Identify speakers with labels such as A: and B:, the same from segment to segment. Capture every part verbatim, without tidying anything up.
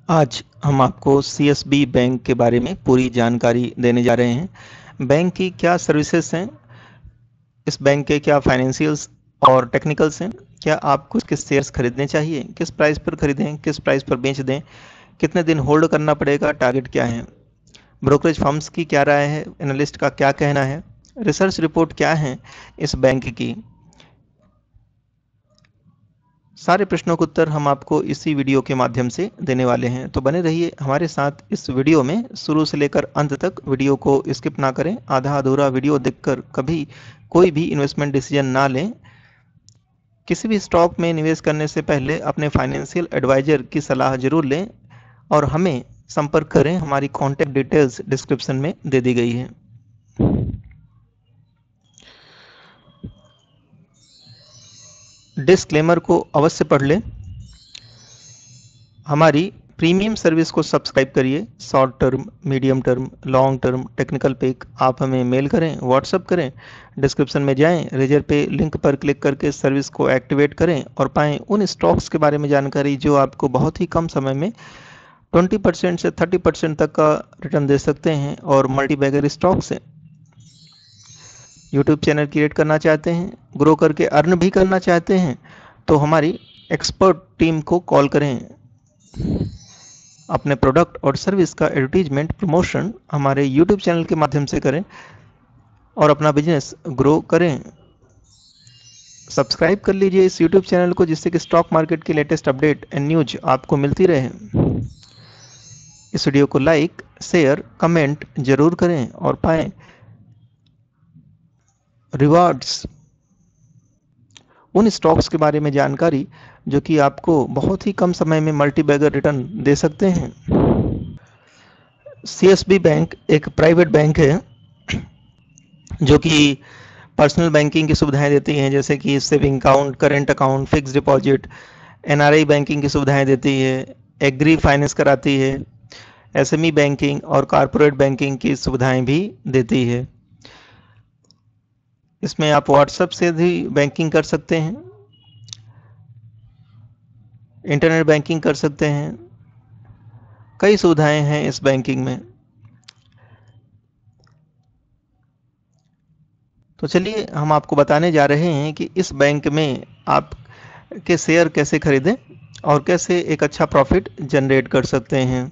A: आज हम आपको सीएसबी बैंक के बारे में पूरी जानकारी देने जा रहे हैं। बैंक की क्या सर्विसेज हैं, इस बैंक के क्या फाइनेंशियल्स और टेक्निकल्स हैं, क्या आपको इसके शेयर्स खरीदने चाहिए, किस प्राइस पर खरीदें, किस प्राइस पर बेच दें, कितने दिन होल्ड करना पड़ेगा, टारगेट क्या है, ब्रोकरेज फर्म्स की क्या राय है, एनालिस्ट का क्या कहना है, रिसर्च रिपोर्ट क्या है इस बैंक की। सारे प्रश्नों के उत्तर हम आपको इसी वीडियो के माध्यम से देने वाले हैं, तो बने रहिए हमारे साथ इस वीडियो में शुरू से लेकर अंत तक। वीडियो को स्किप ना करें, आधा अधूरा वीडियो देखकर कभी कोई भी इन्वेस्टमेंट डिसीजन ना लें। किसी भी स्टॉक में निवेश करने से पहले अपने फाइनेंशियल एडवाइजर की सलाह जरूर लें और हमें संपर्क करें। हमारी कॉन्टैक्ट डिटेल्स डिस्क्रिप्शन में दे दी गई है। डिस्क्लेमर को अवश्य पढ़ लें। हमारी प्रीमियम सर्विस को सब्सक्राइब करिए। Short term, medium term, long term technical pick आप हमें मेल करें, व्हाट्सअप करें, डिस्क्रिप्शन में जाएं, रेजर पे लिंक पर क्लिक करके सर्विस को एक्टिवेट करें और पाएं उन स्टॉक्स के बारे में जानकारी जो आपको बहुत ही कम समय में बीस परसेंट से तीस परसेंट तक का रिटर्न दे सकते हैं और मल्टी बैगर स्टॉक्स हैं। यूट्यूब चैनल क्रिएट करना चाहते हैं, ग्रो करके अर्न भी करना चाहते हैं, तो हमारी एक्सपर्ट टीम को कॉल करें। अपने प्रोडक्ट और सर्विस का एडवर्टीजमेंट प्रमोशन हमारे यूट्यूब चैनल के माध्यम से करें और अपना बिजनेस ग्रो करें। सब्सक्राइब कर लीजिए इस यूट्यूब चैनल को, जिससे कि स्टॉक मार्केट की लेटेस्ट अपडेट एंड न्यूज आपको मिलती रहे। इस वीडियो को लाइक, शेयर, कमेंट जरूर करें और पाएं रिवार्ड्स, उन स्टॉक्स के बारे में जानकारी जो कि आपको बहुत ही कम समय में मल्टी बैगर रिटर्न दे सकते हैं। सीएसबी बैंक एक प्राइवेट बैंक है जो कि पर्सनल बैंकिंग की सुविधाएं देती हैं, जैसे कि saving account, current account, fix deposit. NRI banking की सुविधाएं देती है, एग्री फाइनेंस कराती है, एसएमई बैंकिंग और कॉरपोरेट बैंकिंग की सुविधाएं भी देती है। इसमें आप व्हाट्सएप से भी बैंकिंग कर सकते हैं, इंटरनेट बैंकिंग कर सकते हैं, कई सुविधाएं हैं इस बैंकिंग में। तो चलिए हम आपको बताने जा रहे हैं कि इस बैंक में आप के शेयर कैसे खरीदें और कैसे एक अच्छा प्रॉफिट जनरेट कर सकते हैं।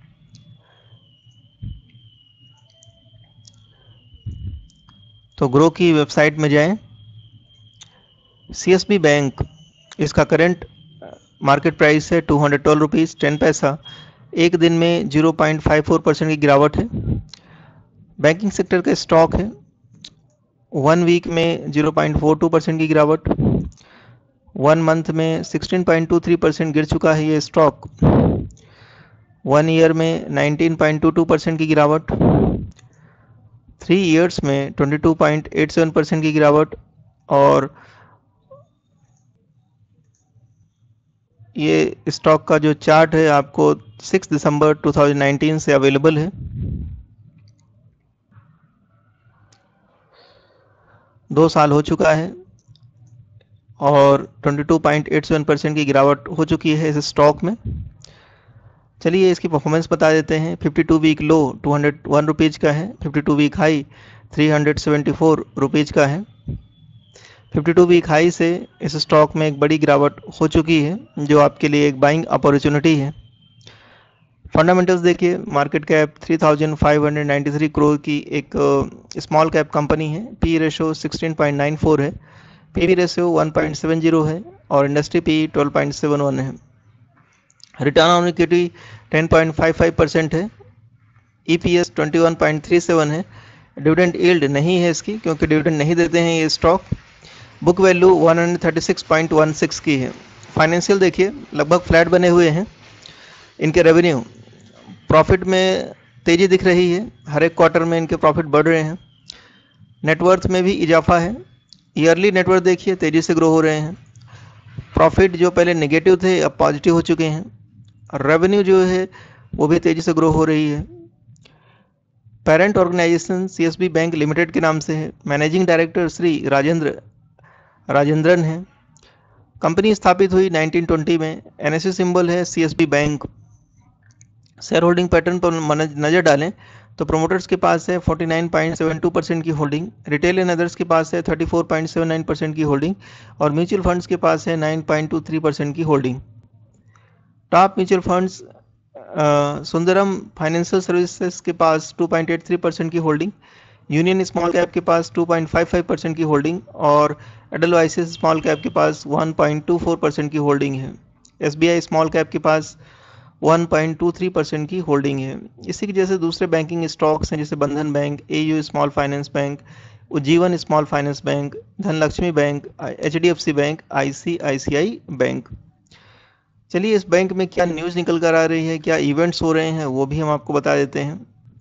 A: तो ग्रो की वेबसाइट में जाएं। सीएसबी बैंक, इसका करंट मार्केट प्राइस है two hundred twelve rupees ten paisa. एक दिन में zero point five four percent की गिरावट है। बैंकिंग सेक्टर का स्टॉक है। वन वीक में zero point four two percent की गिरावट, वन मंथ में sixteen point two three percent गिर चुका है ये स्टॉक, वन ईयर में nineteen point two two percent की गिरावट, थ्री ईयर्स में twenty two point eight seven percent की गिरावट, और ये स्टॉक का जो चार्ट है आपको सिक्स दिसंबर टू थाउजेंड नाइनटीन से अवेलेबल है। दो साल हो चुका है और twenty two point eight seven percent की गिरावट हो चुकी है इस स्टॉक में। चलिए इसकी परफॉर्मेंस बता देते हैं। Fifty two week low two hundred one rupees का है, fifty two week high three hundred seventy four rupees का है। फिफ्टी टू वीक हाई से इस स्टॉक में एक बड़ी गिरावट हो चुकी है, जो आपके लिए एक बाइंग अपॉर्चुनिटी है। फंडामेंटल्स देखिए, market cap three thousand five hundred ninety three crore की एक स्मॉल कैप कंपनी है। P ratio sixteen point nine four है, PV ratio one point seven zero है और industry P twelve point seven one है। Return on equity ten point five five percent है। EPS twenty one point three seven है। Dividend yield नहीं है इसकी, क्योंकि डिविडेंड नहीं देते हैं ये stock. Book value one hundred thirty six point one six की है। फाइनेंशियल देखिए, लगभग फ्लैट बने हुए हैं। इनके रेवेन्यू, प्रॉफिट में तेज़ी दिख रही है, हर एक क्वार्टर में इनके प्रॉफिट बढ़ रहे हैं। नेटवर्थ में भी इजाफा है। ईयरली नेटवर्थ देखिए तेज़ी से ग्रो हो रहे हैं। प्रॉफिट जो पहले नेगेटिव थे अब पॉजिटिव हो चुके हैं। रेवेन्यू जो है वो भी तेज़ी से ग्रो हो रही है। Parent organisation CSB bank limited के नाम से है। मैनेजिंग डायरेक्टर श्री राजेंद्र राजेंद्रन है। कंपनी स्थापित हुई नाइनटीन ट्वेंटी में। एनएससी सिंबल है CSB bank. Share holding pattern पर नज़र डालें तो प्रोमोटर्स के पास है उनचास पॉइंट सात दो परसेंट की होल्डिंग, रिटेल एंड अदर्स के पास है चौंतीस पॉइंट सात नौ परसेंट की होल्डिंग और म्यूचुअल फंड्स के पास है नौ पॉइंट दो तीन परसेंट की holding. Top mutual funds Sundaram financial services के पास दो पॉइंट आठ तीन परसेंट की होल्डिंग, यूनियन स्मॉल कैप के पास दो पॉइंट पाँच पाँच परसेंट की होल्डिंग और एडलवाइसिस स्मॉल कैप के पास एक पॉइंट दो चार परसेंट की होल्डिंग है। एसबीआई स्मॉल कैप के पास एक पॉइंट दो तीन परसेंट की होल्डिंग है। इसी की जैसे दूसरे बैंकिंग स्टॉक्स हैं जैसे Bandhan bank, AU small finance bank, Ujjivan small finance bank, Dhanlaxmi bank, HDFC bank, ICICI bank. चलिए इस बैंक में क्या न्यूज़ निकल कर आ रही है, क्या इवेंट्स हो रहे हैं, वो भी हम आपको बता देते हैं।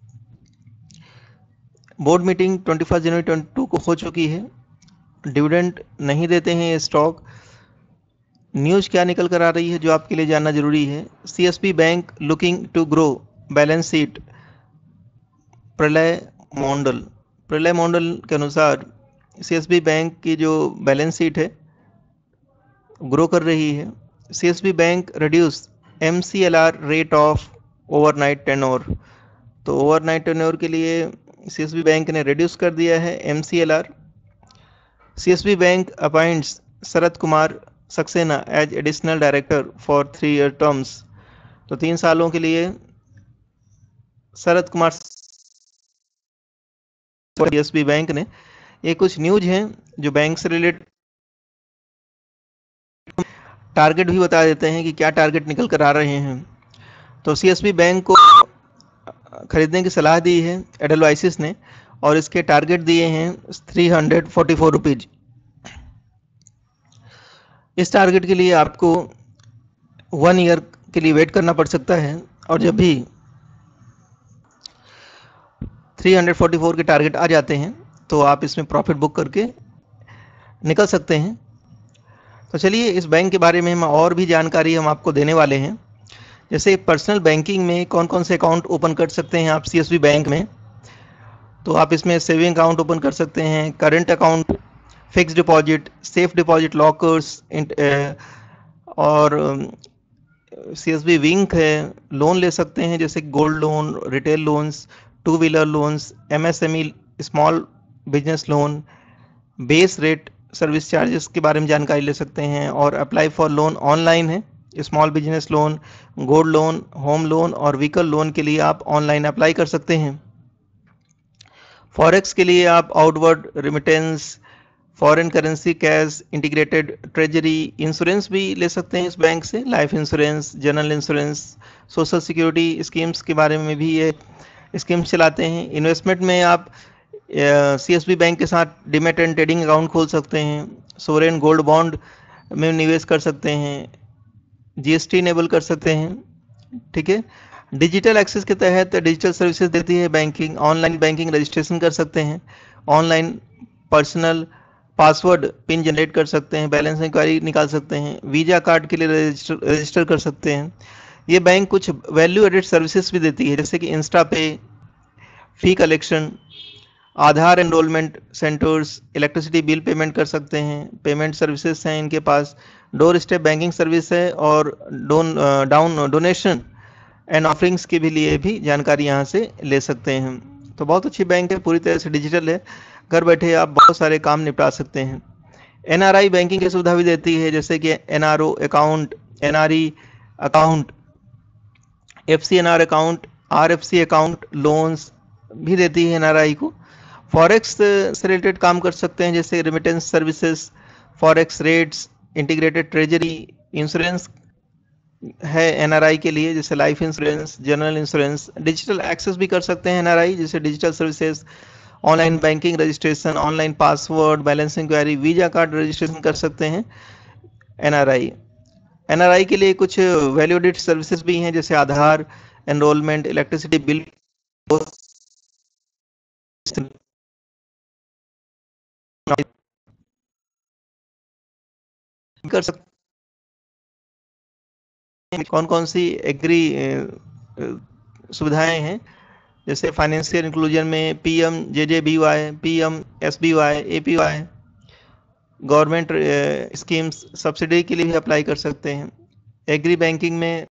A: बोर्ड मीटिंग इक्कीस जनवरी बाईस को हो चुकी है। डिविडेंड नहीं देते हैं ये स्टॉक। न्यूज़ क्या निकल कर आ रही है जो आपके लिए जानना जरूरी है। CSB bank looking to grow balance sheet. प्रलय मॉडल प्रलय मॉडल के अनुसार सीएसबी बैंक की जो बैलेंस शीट है ग्रो कर रही है। CSB bank reduce MCLR rate of overnight tenure. तो ओवरनाइट टेन्योर के लिए सीएसबी बैंक ने रिड्यूस कर दिया है MCLR. CSB bank appoints Sharad Kumar Saxena as additional director for three year terms. तो तीन सालों के लिए शरद कुमार सीएसबी बैंक ने। ये कुछ न्यूज हैं जो बैंक से रिलेटेड। टारगेट भी बता देते हैं कि क्या टारगेट निकल कर आ रहे हैं। तो सीएसबी बैंक को खरीदने की सलाह दी है एडलवाइसिस ने और इसके टारगेट दिए हैं तीन सौ चौवालीस रुपीज। इस टारगेट के लिए आपको वन ईयर के लिए वेट करना पड़ सकता है और जब भी तीन सौ चौवालीस के टारगेट आ जाते हैं तो आप इसमें प्रॉफिट बुक करके निकल सकते हैं। तो चलिए इस बैंक के बारे में हम और भी जानकारी हम आपको देने वाले हैं। जैसे पर्सनल बैंकिंग में कौन कौन से अकाउंट ओपन कर सकते हैं आप सीएसबी बैंक में। तो आप इसमें सेविंग अकाउंट ओपन कर सकते हैं, current account, fix deposit, safe deposit lockers और सीएसबी विंक है। लोन ले सकते हैं जैसे gold loan, retail loans, two wheeler loans, MSME small business loan, base rate service charges के बारे में जानकारी ले सकते हैं और अप्लाई फॉर लोन ऑनलाइन है। Small business loan, gold loan, home loan और व्हीकल लोन के लिए आप ऑनलाइन अप्लाई कर सकते हैं। फॉरेक्स के लिए आप outward remittance, foreign currency cash, integrated treasury, insurance भी ले सकते हैं इस बैंक से। Life insurance, general insurance, social security schemes के बारे में भी ये स्कीम्स चलाते हैं। इन्वेस्टमेंट में आप सीएसबी बैंक के साथ डीमैट एंड ट्रेडिंग अकाउंट खोल सकते हैं, सोवरेन गोल्ड बॉन्ड में निवेश कर सकते हैं, जीएसटी इनेबल कर सकते हैं। ठीक है। डिजिटल एक्सेस के तहत डिजिटल सर्विसेज देती है बैंकिंग। ऑनलाइन बैंकिंग रजिस्ट्रेशन कर सकते हैं, online personal password pin generate कर सकते हैं, बैलेंस इंक्वायरी निकाल सकते हैं, वीजा कार्ड के लिए रजिस्टर रजिस्टर कर सकते हैं। ये बैंक कुछ वैल्यू एडेड सर्विसेज भी देती है जैसे कि इंस्टा पे, fee collection, Aadhaar enrolment centres, electricity bill payment कर सकते हैं, पेमेंट सर्विसेज हैं इनके पास, डोर स्टेप बैंकिंग सर्विस है और डोन डाउन डोनेशन एंड ऑफरिंग्स के भी लिए भी जानकारी यहाँ से ले सकते हैं। तो बहुत अच्छी बैंक है, पूरी तरह से डिजिटल है, घर बैठे आप बहुत सारे काम निपटा सकते हैं। एनआरआई बैंकिंग की सुविधा भी देती है जैसे कि NRO account, NRE account, FCNR account, RFC account, loans भी देती है एनआरआई को। फॉरेक्स से रिलेटेड काम कर सकते हैं जैसे remittance services, forex rates, integrated treasury, insurance है एनआरआई के लिए जैसे life insurance, general insurance. Digital access भी कर सकते हैं एनआरआई जैसे digital services, online banking registration, online password, balance enquiry, visa card registration कर सकते हैं एनआरआई। एनआरआई के लिए कुछ वैल्यू एडेड सर्विसेज भी हैं जैसे आधार एनरोलमेंट, इलेक्ट्रिसिटी बिल कर सकते। कौन कौन सी एग्री सुविधाएं हैं जैसे फाइनेंशियल इंक्लूजन में PM JJBY, PM SBY, APY, government schemes, subsidy के लिए भी अप्लाई कर सकते हैं। एग्री बैंकिंग में